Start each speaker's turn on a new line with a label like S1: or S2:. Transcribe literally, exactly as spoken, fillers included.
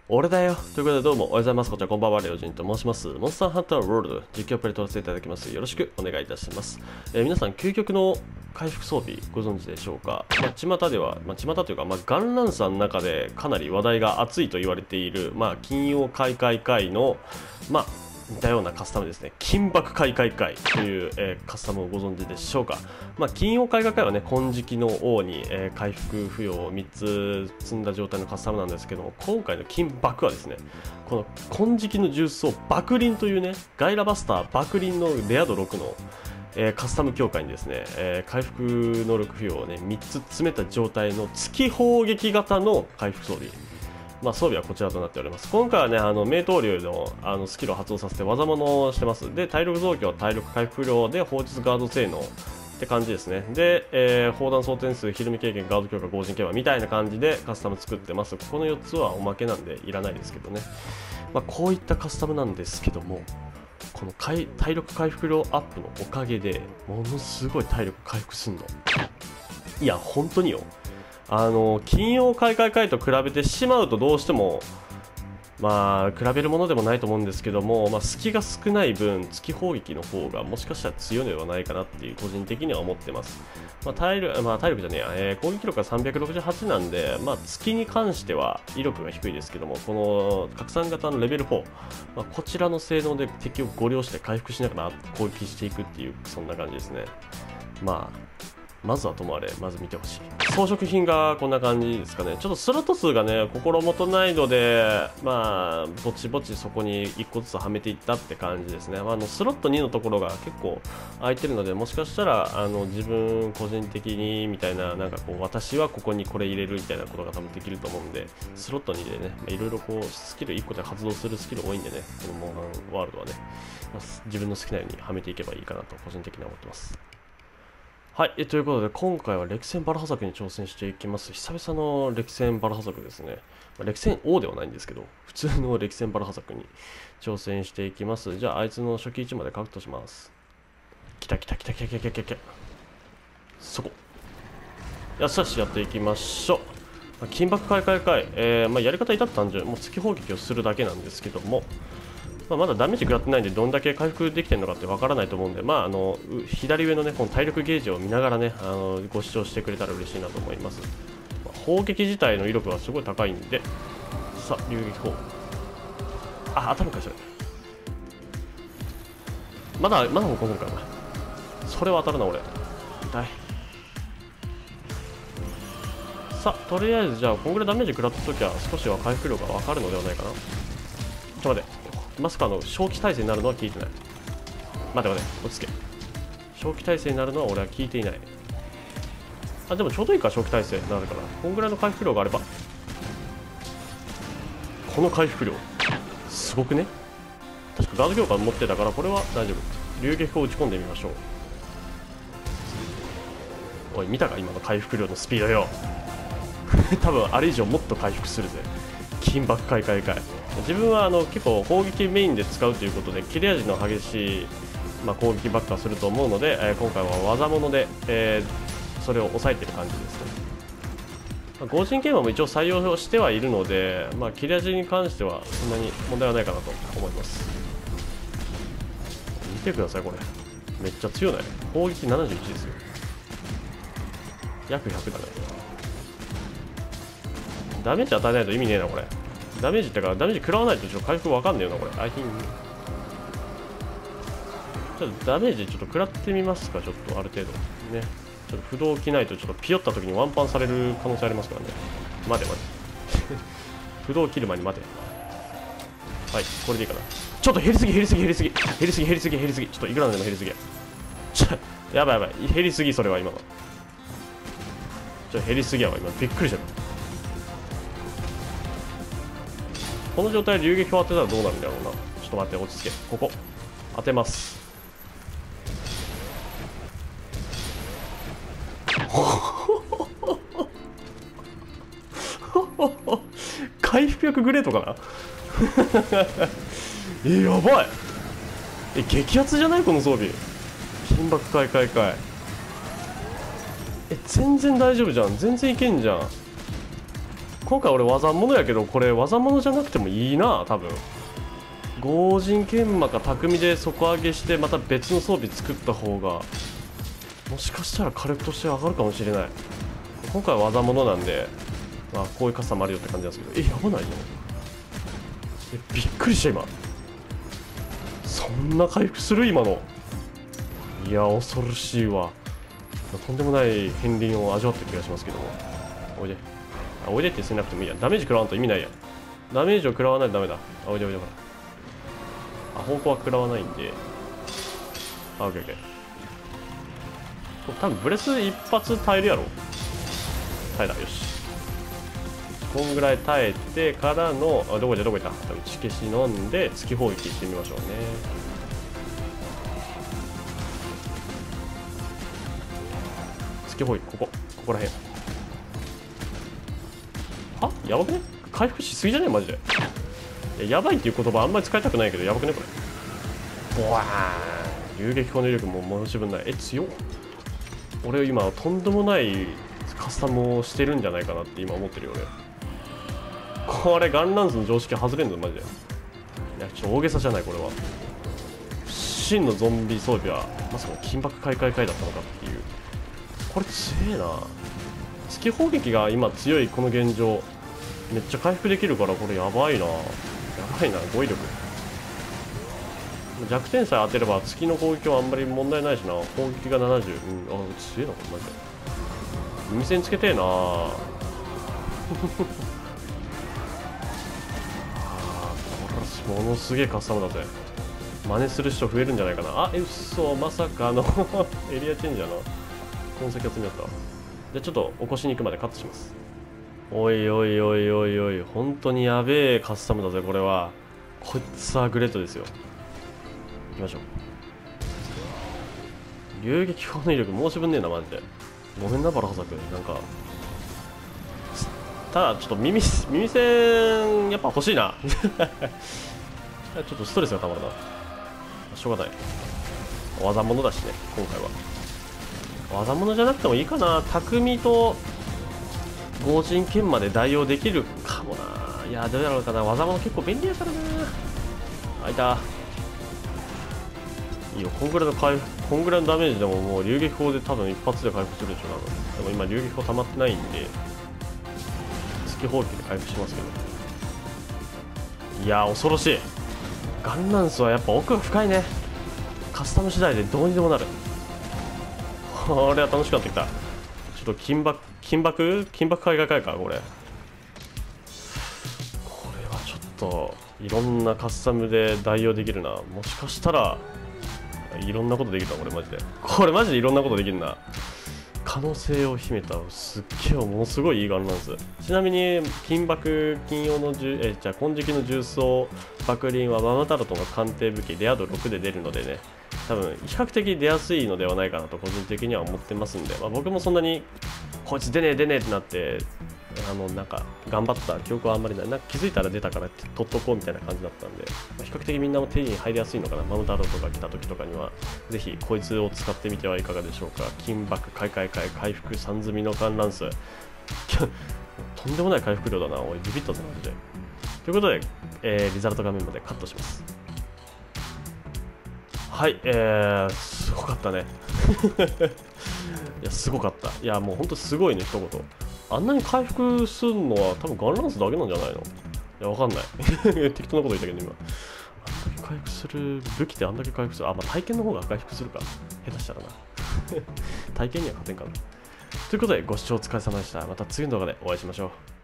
S1: 俺だよということでどうもおはようございます。こちらこんばんは、レオジンと申します。モンスターハンターワールド実況プレイとさせていただきます。よろしくお願いいたします。えー、皆さん究極の回復装備ご存知でしょうか。まあ、巷では、まあ、巷というか、まあ、ガンランサーの中でかなり話題が熱いと言われている、まあ、金曜開会会の、まあ似たようなカスタムですね。金箔開会会という、えー、カスタムをご存知でしょうか。まあ、金曜開会会はね、金色の王に、えー、回復付与をみっつ積んだ状態のカスタムなんですけども、今回の金箔はですね、この金色の重装爆輪というね、ガイラバスター爆輪のレア度ろくのえー、カスタム強化にですね、えー、回復能力付与をね、みっつ詰めた状態の月砲撃型の回復装備。まあ、装備はこちらとなっております。今回はね、あの名刀流のあのスキルを発動させて技物をしてます。で、体力増強、体力回復量で放出ガード性能って感じですね。で、えー、砲弾装填数、ひるみ経験、ガード強化、合人競馬みたいな感じでカスタム作ってます。ここのよっつはおまけなんでいらないですけどね。まあ、こういったカスタムなんですけども、この体力回復量アップのおかげでものすごい体力回復すんの。いや、本当によ。あの金曜開会会と比べてしまうとどうしてもまあ比べるものでもないと思うんですけども、まあ、隙が少ない分月砲撃の方がもしかしたら強いのではないかなっていう個人的には思ってます。まあ、体力、まあ、体力じゃねえや、えー、攻撃力がさんびゃくろくじゅうはちなんで、まあ、月に関しては威力が低いですけども、この拡散型のレベルフォー、まあ、こちらの性能で敵をご了して回復しながら攻撃していくっていうそんな感じですね。まあまずはともあれ、まず見てほしい。装飾品がこんな感じですかね。ちょっとスロット数がね、心もとないので、まあ、ぼちぼちそこにいっこずつはめていったって感じですね。まあ、あのスロットにのところが結構空いてるので、もしかしたら、あの自分個人的にみたいな、なんかこう、私はここにこれ入れるみたいなことが多分できると思うんで、スロットにでね、いろいろこう、スキルいっこで発動するスキル多いんでね、このモンハンワールドはね、まあ、自分の好きなようにはめていけばいいかなと、個人的には思ってます。はい、えということで今回は歴戦バラハザクに挑戦していきます。久々の歴戦バラハザクですね。まあ、歴戦王ではないんですけど、普通の歴戦バラハザクに挑戦していきます。じゃああいつの初期位置までカウントします。来た来た来た来た来た来た来た。そこ。よしよしやっていきましょう。まあ、金箔開会会、えーまあ、やり方至って単純、もう月砲撃をするだけなんですけども、まあ、まだダメージ食らってないんでどんだけ回復できてるのかってわからないと思うんで、まあ、あの左上の、ね、この体力ゲージを見ながらね、あのご視聴してくれたら嬉しいなと思います。まあ、砲撃自体の威力はすごい高いんで、さあ、流撃砲。あ、当たるか、それ。まだ、まだもうこんか、お前。それは当たるな、俺。痛い。さあ、とりあえず、じゃあ、こんぐらいダメージ食らったときは少しは回復量がわかるのではないかな。ちょっと待って。まさかの正気耐性になるのは聞いてない。待て待て、落ち着け。正気耐性になるのは俺は聞いていない。あ、でもちょうどいいか、正気耐性になるから。こんぐらいの回復量があれば。この回復量、すごくね。確かガード強化持ってたから、これは大丈夫。流撃を打ち込んでみましょう。おい、見たか今の回復量のスピードよ。多分あれ以上もっと回復するぜ。金箔開会会。自分はあの結構攻撃メインで使うということで切れ味の激しい、まあ、攻撃ばっかすると思うので、えー、今回は技物で、えー、それを抑えている感じですね。まあ、合人競馬も一応採用してはいるので、まあ、切れ味に関してはそんなに問題はないかなと思います。見てくださいこれ、めっちゃ強ない。攻撃ななじゅういちですよ。約ひゃくだね。ダメージ与えないと意味ねえなこれ。ダメージってかダメージ食らわないとちょっと回復わかんねえよなこれ。あ、ひん。ちょっとダメージちょっと食らってみますか。ちょっとある程度ね。ちょっと不動着ないとちょっとピヨった時にワンパンされる可能性ありますからね。待て待て。不動切る前に待て。はい、これでいいかな。ちょっと減りすぎ減りすぎ減りすぎ減りすぎ減りすぎ減りすぎ。ちょっといくらなんでも減りすぎ。ちょやばいやばい減りすぎ。それは今のちょっと減りすぎやわ。今びっくりした。この状態で流撃を当てたらどうなるんだろうな。ちょっと待って、落ち着け。ここ当てます。回復力グレートかな。え、やばい。え、激アツじゃないこの装備。金箔開会会。え、全然大丈夫じゃん。全然いけんじゃん。 今回俺技物やけど、これ技物じゃなくてもいいな多分。強靭研磨か匠で底上げしてまた別の装備作った方がもしかしたら火力として上がるかもしれない。今回は技物なんで、まあこういうカスタムあるよって感じなんですけど、え、やばないの？え、びっくりした今。そんな回復する今の。いや恐ろしいわ。とんでもない片鱗を味わった気がしますけども。おいで。あ、おいでってせなくてもいいや。ダメージ食らわんと意味ないやん。ダメージを食らわないとダメだ。あ、おいでおいでほら。あ、方向は食らわないんで。あ、オッケーオッケー。多分ブレス一発耐えるやろ。耐えた。よし。こんぐらい耐えてからの、あ、どこじゃどこいった打ち消し飲んで突き砲撃してみましょうね。突き砲撃、ここここらへん。はやばくね？回復しすぎじゃねえマジで。いや、やばいっていう言葉あんまり使いたくないけど、やばくねこれ。ボワーン。遊撃砲の威力も申し分ない。え、強っ。俺今とんでもないカスタムをしてるんじゃないかなって今思ってるよ俺。これガンランスの常識外れんぞマジで。いやちょっと大げさじゃないこれは。真のゾンビ装備はまさか金箔開会会だったのかっていう。これ強えな。突き砲撃が今強いこの現状めっちゃ回復できるからこれやばいな。やばいな。語彙力弱点さえ当てれば月の攻撃はあんまり問題ないしな。攻撃がななじゅう。うん、あ、強いなこれマジで。耳栓つけてえなあ。これものすげえカスタムだぜ。真似する人増えるんじゃないかな。あ、え、うっそ、まさかのエリアチェンジャーの痕跡が積みあった。じゃあちょっと起こしに行くまでカットします。おいおいおいおいおい、本当にやべえカスタムだぜこれは。こいつはグレートですよ。行きましょう。遊撃砲の威力申し分ねえなマジで。ごめんなバラハザク。なんかただちょっと耳耳栓やっぱ欲しいな。ちょっとストレスがたまるな。しょうがない。技物だしね今回は。技物じゃなくてもいいかな。匠と強靭剣まで代用できるかもな。いやどうやろうかな。技物結構便利やからな。あいた。いいよ、こんぐらいの回復、こんぐらいのダメージでももう流撃砲で多分一発で回復するでしょ。多分でも今流撃砲溜まってないんで突き砲撃で回復しますけど。いやー恐ろしい。ガンランスはやっぱ奥が深いね。カスタム次第でどうにでもなる。これは楽しくなってきた。ちょっと金箔金箔金箔海外会かこれ。これはちょっといろんなカスタムで代用できるな。もしかしたらいろんなことできるなこれマジで。これマジでいろんなことできるな。可能性を秘めたすっげえものすごいいいガンランス。ちなみに金箔金用のじゅえじゃあ金色の重装爆輪はママタルトの鑑定武器レア度ろくで出るのでね、多分比較的出やすいのではないかなと個人的には思ってますんで、まあ、僕もそんなにこいつ出ねえ出ねえってなってあのなんか頑張った記憶はあんまりない。なんか気づいたら出たから取っとこうみたいな感じだったんで、まあ、比較的みんなも手に入りやすいのかな。マムタロとか来た時とかにはぜひこいつを使ってみてはいかがでしょうか。金箔開開開回復さん積みのガンランスとんでもない回復量だな。おいビビったぞマジで。ということで、えー、リザルト画面までカットします。はい、えー、すごかったねいやすごかった。いやもうほんとすごいね一言。あんなに回復するのは多分ガンランスだけなんじゃないの。いやわかんない適当なこと言ったけど今。あんだけ回復する武器ってあんだけ回復する。あ、まあ体験の方が回復するか下手したらな体験には勝てんかな。ということでご視聴お疲れ様でした。また次の動画でお会いしましょう。